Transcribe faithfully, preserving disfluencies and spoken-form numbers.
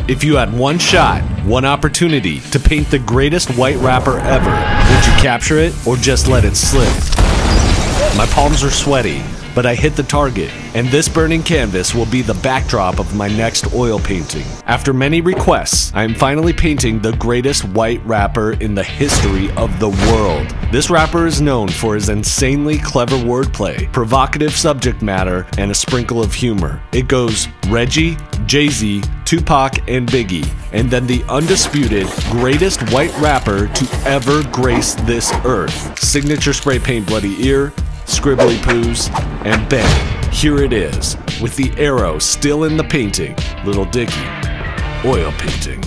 If you had one shot, one opportunity to paint the greatest white rapper ever, would you capture it or just let it slip? My palms are sweaty, but I hit the target, and this burning canvas will be the backdrop of my next oil painting. After many requests, I am finally painting the greatest white rapper in the history of the world. This rapper is known for his insanely clever wordplay, provocative subject matter, and a sprinkle of humor. It goes Reggie, Jay-Z, Tupac, and Biggie, and then the undisputed greatest white rapper to ever grace this earth. Signature spray paint bloody ear, scribbly poos, and bang, here it is, with the arrow still in the painting, Lil Dicky, oil painting.